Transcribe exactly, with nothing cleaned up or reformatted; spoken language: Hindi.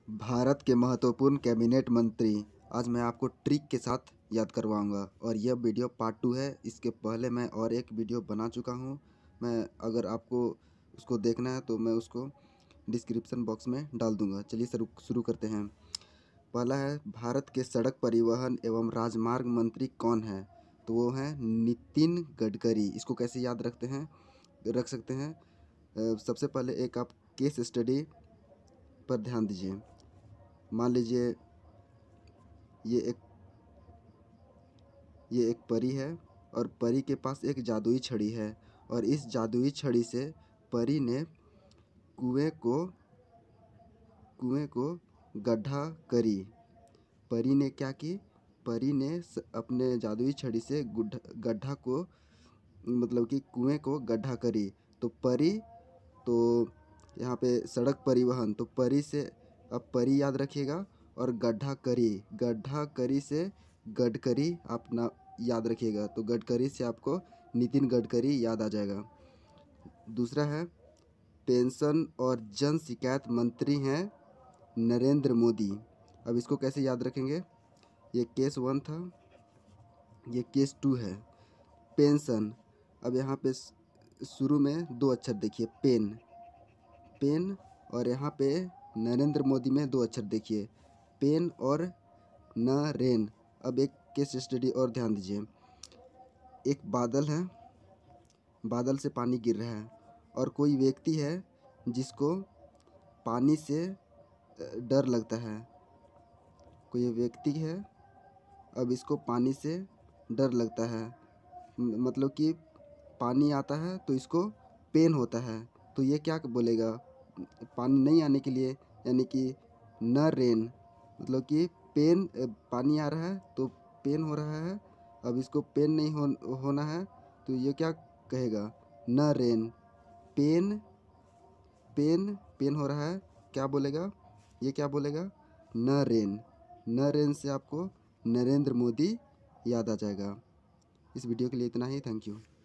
भारत के महत्वपूर्ण कैबिनेट मंत्री आज मैं आपको ट्रिक के साथ याद करवाऊंगा और यह वीडियो पार्ट टू है। इसके पहले मैं और एक वीडियो बना चुका हूं। मैं अगर आपको उसको देखना है तो मैं उसको डिस्क्रिप्शन बॉक्स में डाल दूंगा। चलिए शुरू शुरू करते हैं। पहला है, भारत के सड़क परिवहन एवं राजमार्ग मंत्री कौन है? तो वो हैं नितिन गडकरी। इसको कैसे याद रखते हैं रख सकते हैं? अ, सबसे पहले एक आप केस स्टडी पर ध्यान दीजिए। मान लीजिए ये एक ये एक परी है और परी के पास एक जादुई छड़ी है और इस जादुई छड़ी से परी ने कुएं को कुएं को गड्ढा करी। परी ने क्या की? परी ने स- अपने जादुई छड़ी से गुड्ढा गड्ढा को मतलब कि कुएं को गड्ढा करी। तो परी तो यहाँ पे सड़क परिवहन, तो परी से अब परी याद रखिएगा और गड्ढा करी गड्ढा करी से गडकरी आप ना याद रखिएगा। तो गडकरी से आपको नितिन गडकरी याद आ जाएगा। दूसरा है, पेंशन और जन शिकायत मंत्री हैं नरेंद्र मोदी। अब इसको कैसे याद रखेंगे? ये केस वन था, ये केस टू है। पेंशन, अब यहाँ पे शुरू में दो अक्षर देखिए, पेन पेन और यहाँ पे नरेंद्र मोदी में दो अक्षर देखिए, पेन और नरेन। अब एक केस स्टडी और ध्यान दीजिए। एक बादल है, बादल से पानी गिर रहा है और कोई व्यक्ति है जिसको पानी से अ, डर लगता है। कोई व्यक्ति है, अब इसको पानी से डर लगता है, म- मतलब कि पानी आता है तो इसको पेन होता है। तो ये क्या बोलेगा? पानी नहीं आने के लिए, यानी कि न रेन, मतलब कि पेन अ, पानी आ रहा है तो पेन हो रहा है। अब इसको पेन नहीं हो, होना है तो ये क्या कहेगा? न रेन, पेन पेन पेन हो रहा है, क्या बोलेगा? ये क्या बोलेगा? न रेन। न रेन से आपको नरेंद्र मोदी याद आ जाएगा। इस वीडियो के लिए इतना ही। Thank you.